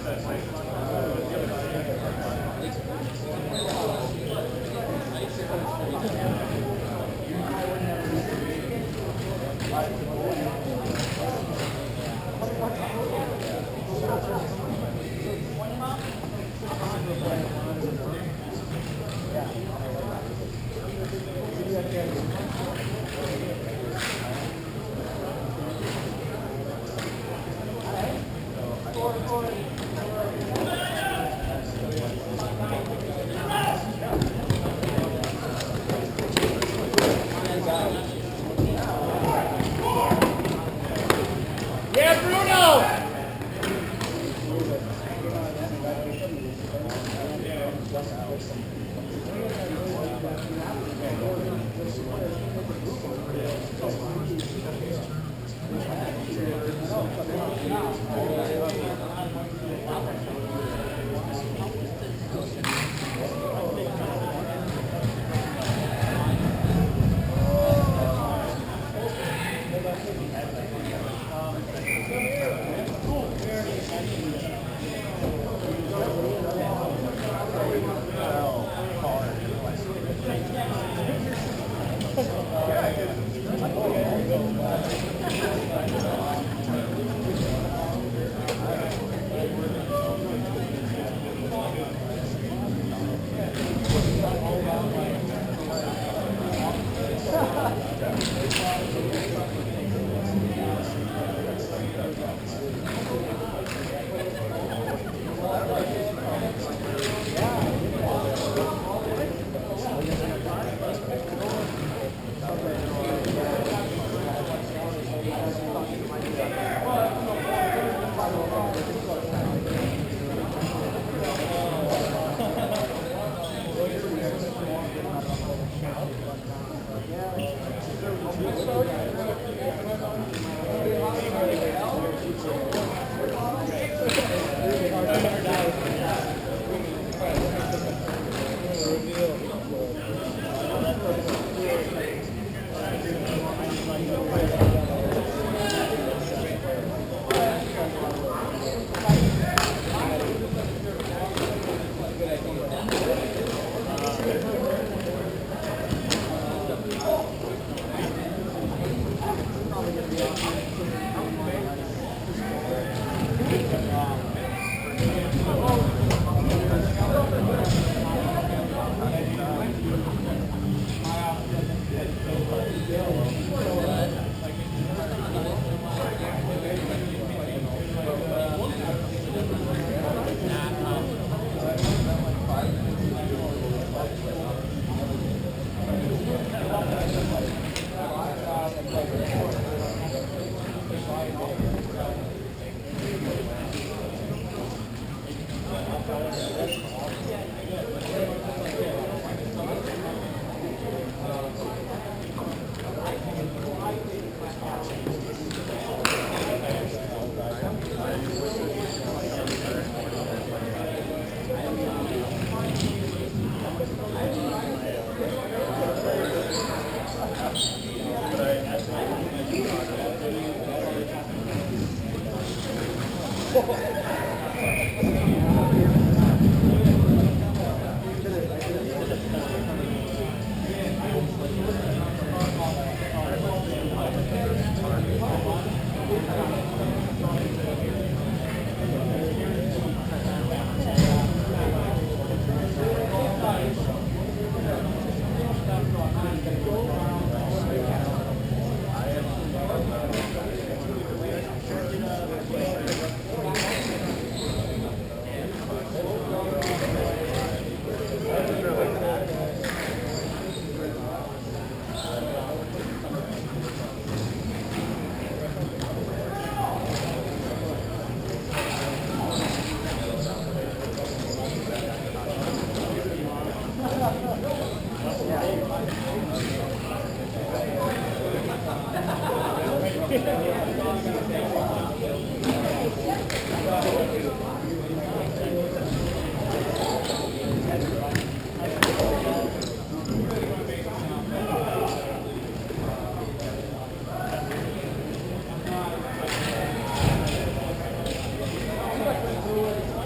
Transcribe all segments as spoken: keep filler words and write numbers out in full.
Thank you.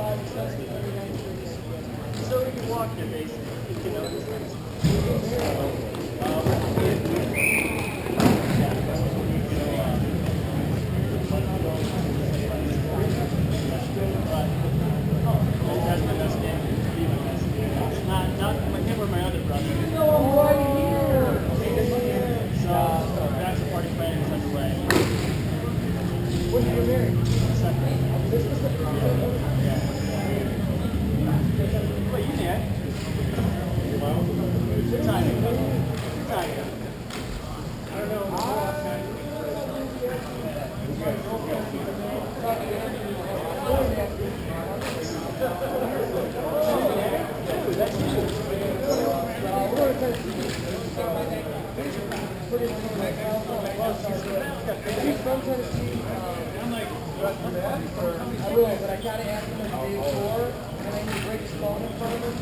So we can walk there basically. You know, not, not my him or my other brother. You know I'm right here. So, bachelor party planning is underway. When did you get married? Second. This was the first one? Yeah. Wait, you did? Good timing. Good timing. I don't know. He's from Tennessee. I will, but I gotta ask him the day before, and I need to break his phone in front of him.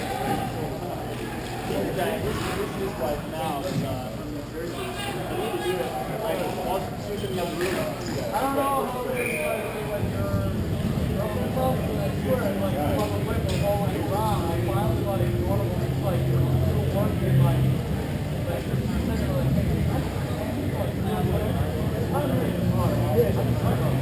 This is his wife now, is uh, from New Jersey. I need to do it. Like, I'll shoot him the other room. I don't know how it is, like, your girlfriend calls, but I swear, like, I'm on the lip of all like around. I finally, like, one of them is like, you're still working, like, like, you're sitting there, like, hey, I just I'm really smart. Yeah, I'm smart.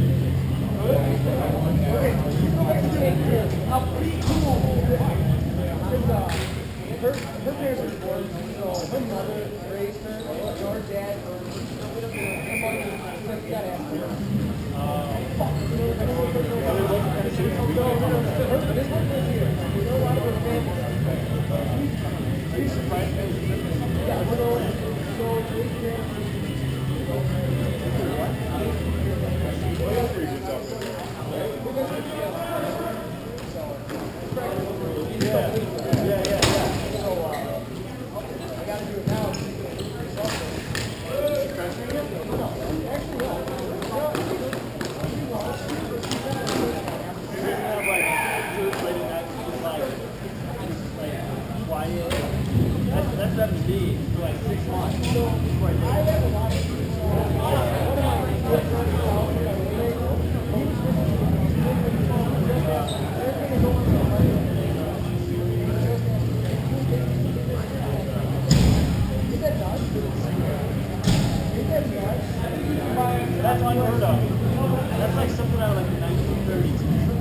How pretty cool. Because, uh, her, her parents are divorced, so her mother raised her, or her dad, or her mother, you gotta ask her. Uh, fuck, you know, I don't know if there's no no, no, no, this one lives here. You know, a lot of her family. Are you surprised? Yeah, so, so, what else were you just talking about? Yeah, yeah, yeah, yeah. So, uh, I gotta do it now. Actually, no. Maybe have like two late nights, just like, like quiet. That's that's up to me for like six months. So, I have a lot of that's unheard of. That's like something out of like the nineteen thirties.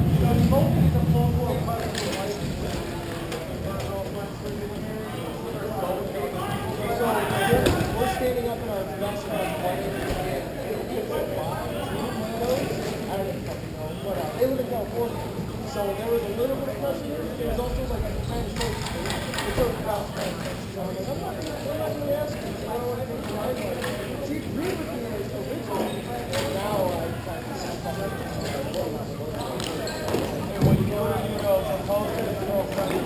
We're standing up in our best wedding and I don't even fucking know, but uh, they live in California. So there was a little bit of pressure here, but there was also like a kind of sort of sort of about so I'm like, I'm not gonna I'm not gonna ask you. I don't want to think about it. She agreed with me originally, and now I kind of and when you go to you know propose to the girlfriend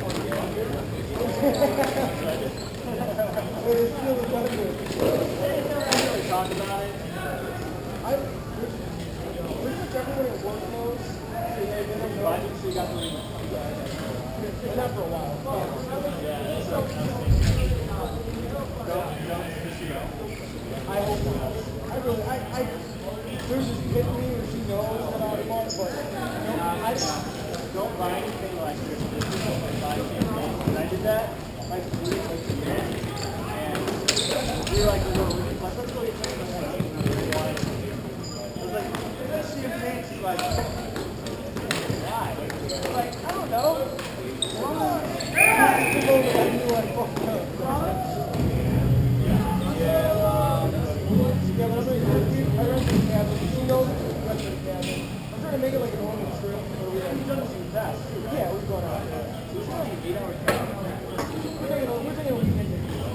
but it's still a benefit. We talked about it. I pretty much everyone at work knows. Why didn't you got the ring? But not for a while. Yeah, so don't, don't, she know? I hope not. I really, I, I, there's this hit me or she knows that I'm on, but uh, I don't buy anything like this. Don't buy champagne. When I did that, my food was like a year. And we were like, we're going to let's go get something in the morning. I was like, that's champagne. She's like, why? Like, I don't know. Why? I'm trying to make it like a normal trip. We've done this in the past, too, right? Yeah, we've gone out. It's like an eight-hour trip. We're taking a, we're taking a weekend.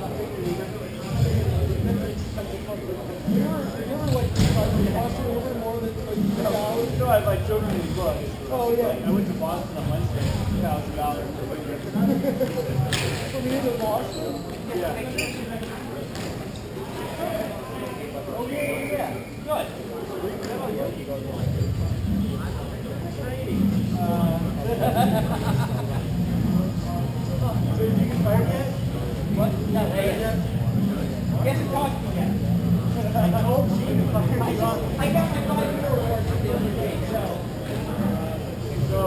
We were, we were like, Boston a little bit more than like two hours. You know, I have like children in these books. Oh, yeah. Like, I went to Boston on Wednesday, two thousand dollars for a trip. From here to Boston? Yeah. Okay, yeah. Good. Uh, so did you get fired yet? What? Not yet. He hasn't talked to me yet. I told you to fire me. I got my five-year award for the other day, so. So,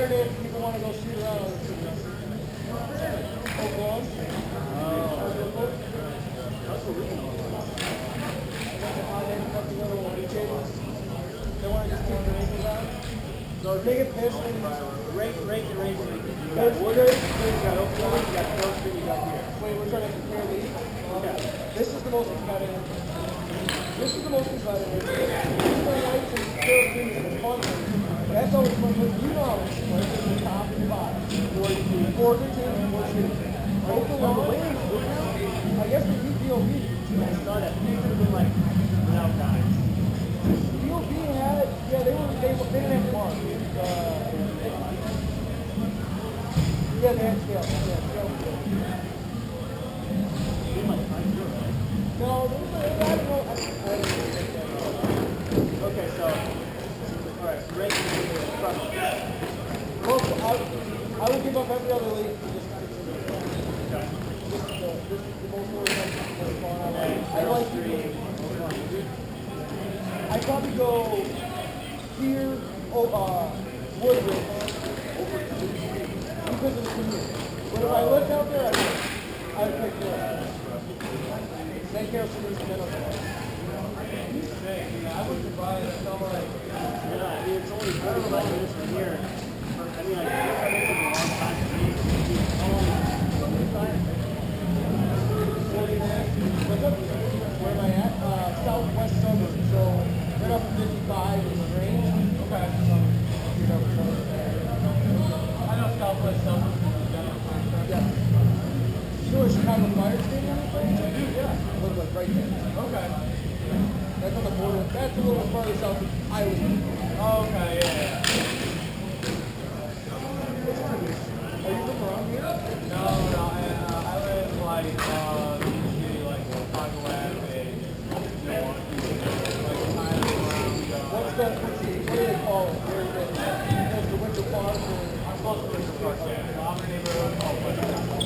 Saturday, if people want to go shoot around, I'll shoot around. Oklahoma. Oh. That's what we know. They want to just keep the racing down. So take a piss and rake, rake, and rake. You got Woodard, you got Oklahoma, you got Pearl Street, you got here. Wait, we're trying to compare these? Okay. This is the most competitive. This is the most competitive. This is the lights and Pearl Street is the fun one. That's always fun, but you know it's like the top and the bottom. forty-two, forty-two, and forty-two. Oklahoma, I guess the U P O V started at three could have been like without guys. U O V had, yeah, they were, they, they didn't have Mark. Uh, yeah, they had scale. Yeah, scale. They might find you, right? No, they were, I don't know. I, I don't know. Okay, so, alright, rank is front. Most, I, I would give up every other league. Okay. This is the, this is the most organized going on. I like three. I'd probably go here, oh, uh, Woodbridge, because of the commute. But if I lived out there, I would, I would pick Carroll. Then Carroll City, then Oklahoma. I wouldn't buy it somewhere like, yeah, I mean, it's only forty-five minutes from here. I mean, like, it's been a long time for me. forty minutes. Where am I at? Uh, southwest suburbs. So, right off of fifty-five is the range. Okay. So, you know, I know southwest suburbs. Yeah. You know where Chicago Fire Stadium is? Yeah. It looks like right there. Okay. That's on the border. That's a little farther south than I was. Oh, okay, yeah, yeah. Are you from around here? No, no, I, uh, I live like, uh, usually like Chicago Avenue, Milwaukee, like kind of around, uh, what's the, what's the, what do they call it? There's the, there's the Winter Park, or, I'm close to Winter Park, yeah. I'm in neighborhood called Winter Park.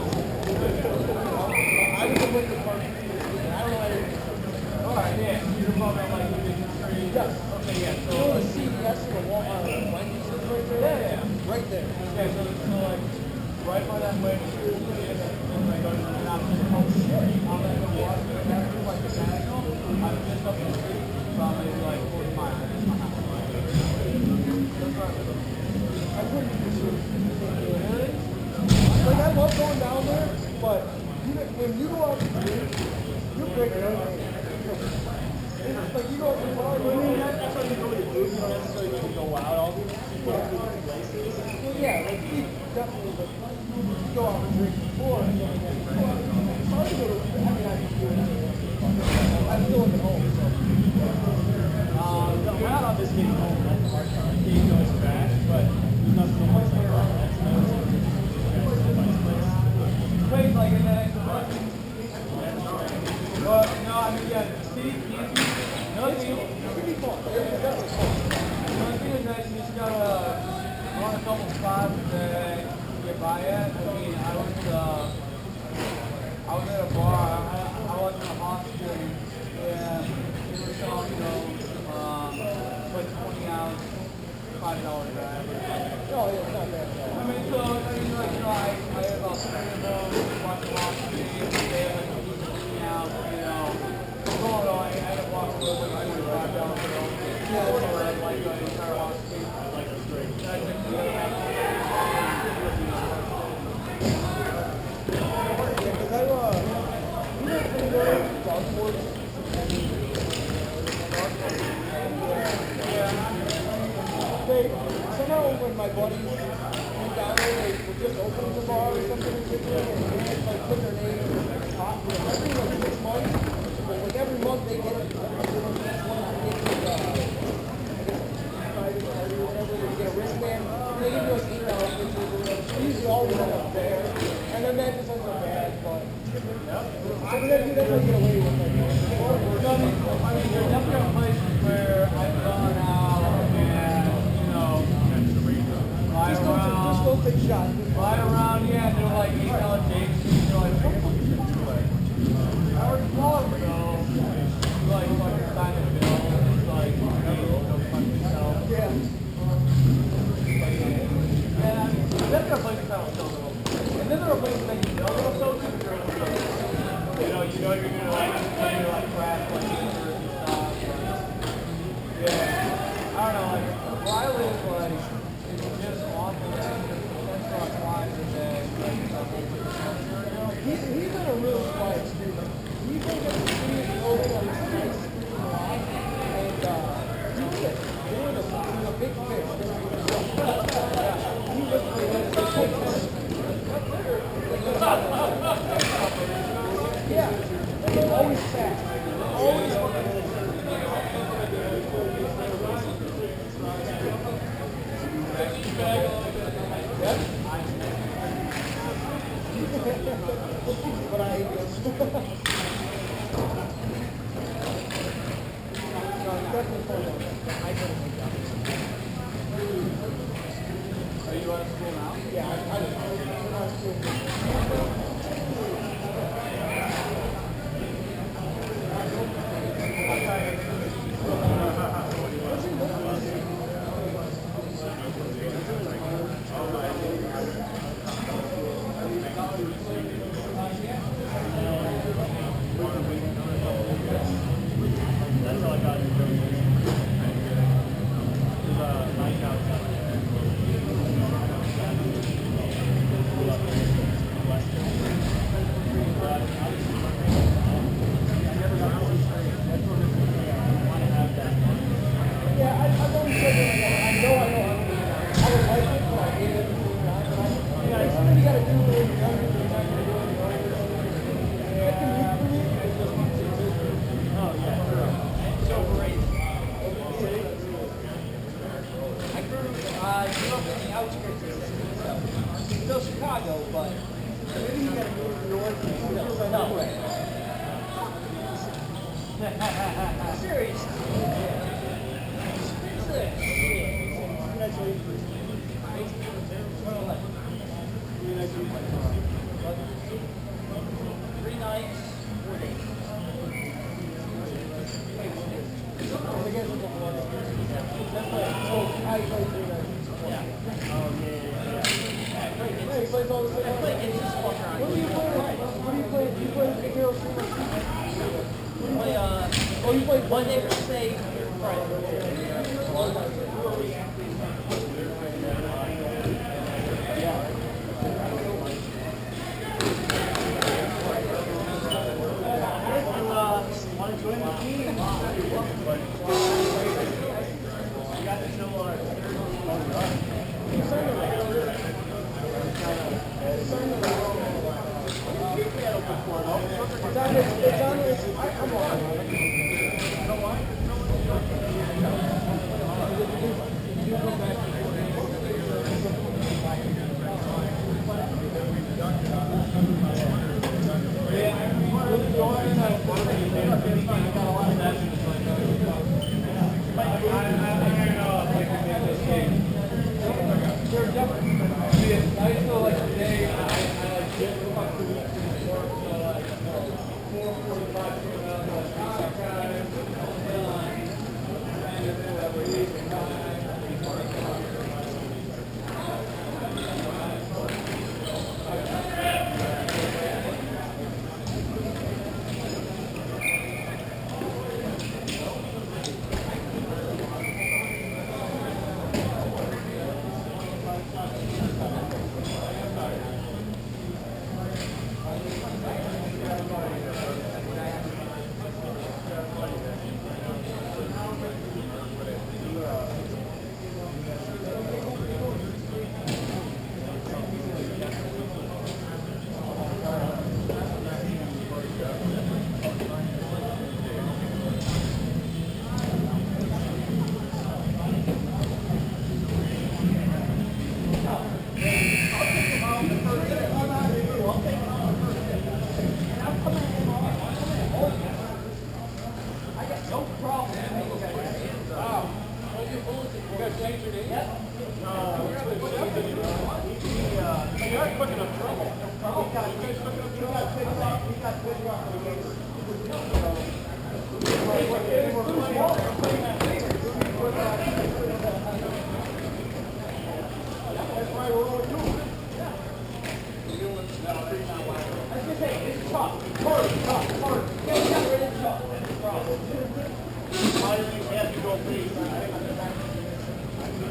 I was in Winter Park, I don't know anything. Alright, yeah, you're probably on like the big tree. Yes. Okay, yeah, so. You know the C V S and the Walmart, like, Wendy's is right there? Yeah, yeah. Right there. Yeah, so, so like, right by that way, the school is, and like, go to the top of the home street. I'm like, go walk, and that's just like the national. I'm just up the street, probably like forty miles. That's my house. That's right. I wouldn't be sure. Like, I love going down there, but you, when you go out to the street, you're breaking everything. Like you go to the bar, I mean, that's why you go to the booth, you don't necessarily need to go out all these different places. Well, yeah, like you definitely, but you go out and drink before, and then you go out, it's hard to go to, I mean, I can do it anyway. I'm still at home, so. Um, no, we're not on this game home, right? The hard car. The game goes fast, but there's nothing to place like that. That's no nice place. Plays like in that extra bucket. Well, no, I mean, yeah, see, easy. No, it's pretty fun. It's definitely fun. The only thing is that you just gotta run a couple spots that you get by at. I mean, I was, uh, I was at a bar. I, I wasn't a hospital. Yeah, they were selling, you know, um, like twenty ounce, five dollar drive. Oh, yeah, it's not bad. I mean, so, I mean, like, you know, I, I had about three of them, watch the hockey game, they had like fifteen ounce, you know. Oh, no, I had to walk a little bit, I was five dollars for them. Yeah, that's all right. Like, the entire hockey game, like, it's great. That's it. Yeah, because I, uh, we went to the dog sports. Yeah. They, somehow when my buddies came down there, they were just opening the bar or something ridiculous, and they just like put their name in the top, you know, every like six months, but like every month they get it, they get one, they get the, uh, private party or whatever, they get a wristband, and they give you like eight dollars pictures or whatever, usually all of them up there, and then that just ends up bad, but, so we gotta do that to get away with it. No, I mean, I mean, there's definitely places where I've gone out and, you know, lie just around. Just go take shots. Lie around, yeah, and they're like eight dollar dates. You're like, what the fuck is this? I already bought it, so, like, I live like just off of Central Line today. He's he's been a really quiet student. He's been getting to see his open on his nice block, and uh, he was a he was a, he was a big fish. Yeah, he was he was a big fish. Yeah, and he's always fast. Always. But I hate this. No, it's definitely fun. I couldn't make that. Are you out of school now? Yeah, I, I, I'm out of school. That's all I got. There's a nice outside. Yeah, I, I've always said that. I know I know I would like it, but I hate it. You know, it's something you gotta do when you're younger, but you're not gonna do it when you're older. That commute for me is just not too good. Oh, yeah. So great. I grew, uh, grew up in the outskirts of the city, so still Chicago, but Maybe you gotta move north and see that no way. Seriously. Three nights, four days. Yeah. Oh, yeah, yeah, yeah. Hey, he plays all the I play it's just fuck around. What do you play? What do you play? You play the Hero Street? Play, uh, Oh, you play Monday, Wednesday, Friday. Want to join the team? You got to show our It's on this, it's on this, I, I'm on. I don't want I feel like today, I, I like get fucked with it so like four forty-five Why did you have to go please?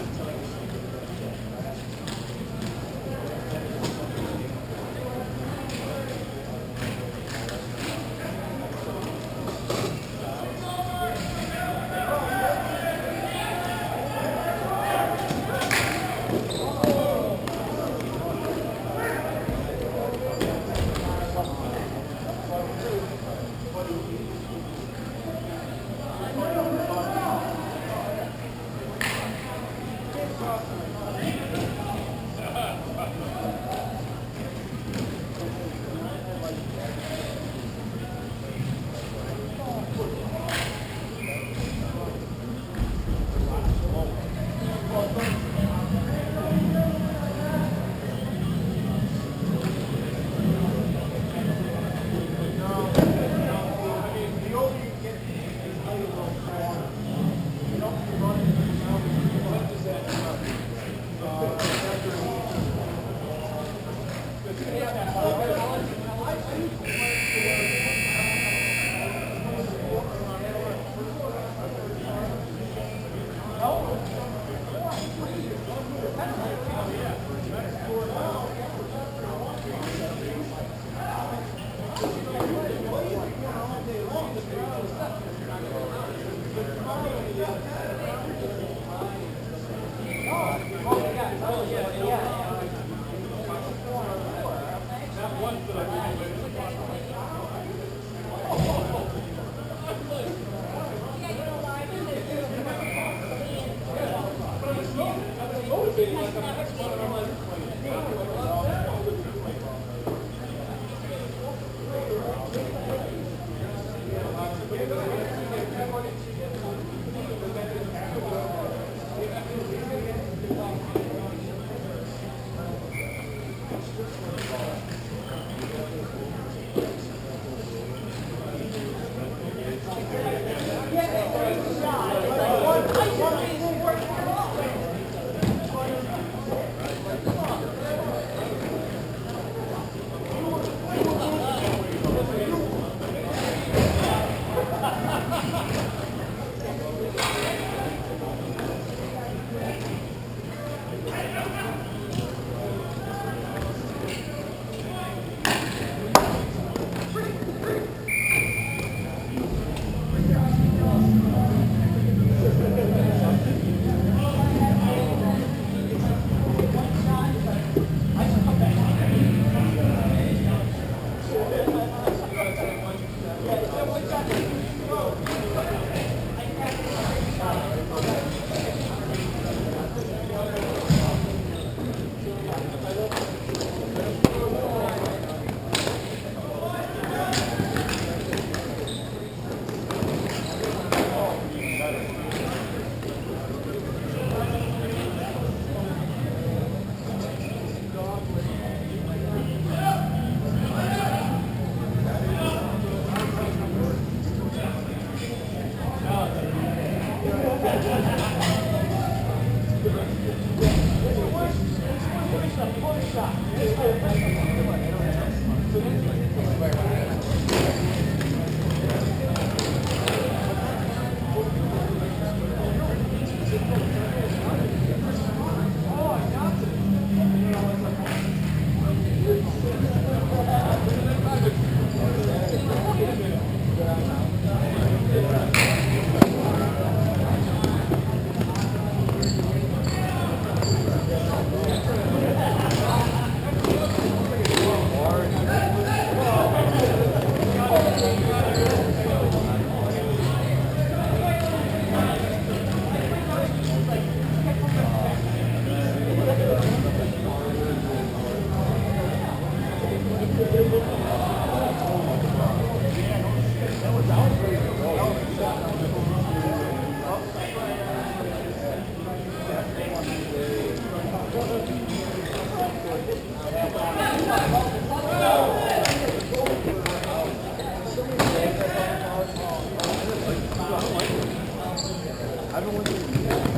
I've been with you.